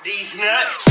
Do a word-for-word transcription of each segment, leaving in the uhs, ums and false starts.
These nuts.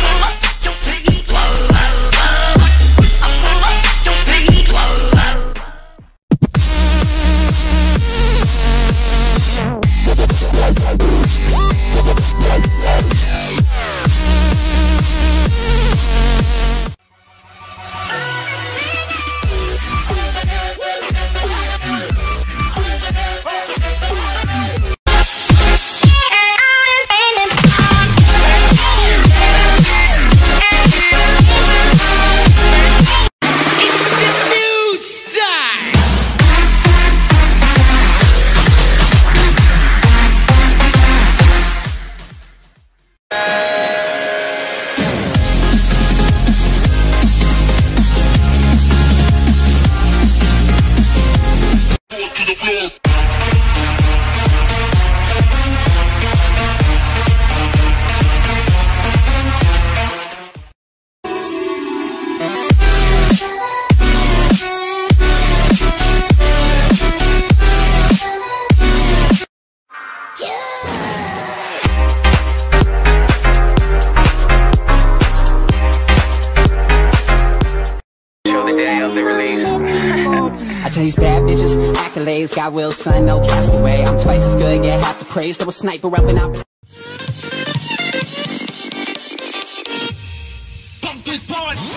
I tell these bad bitches, accolades, got will, son, no castaway. I'm twice as good, get half the praise. There was sniper up and out. Pump this part.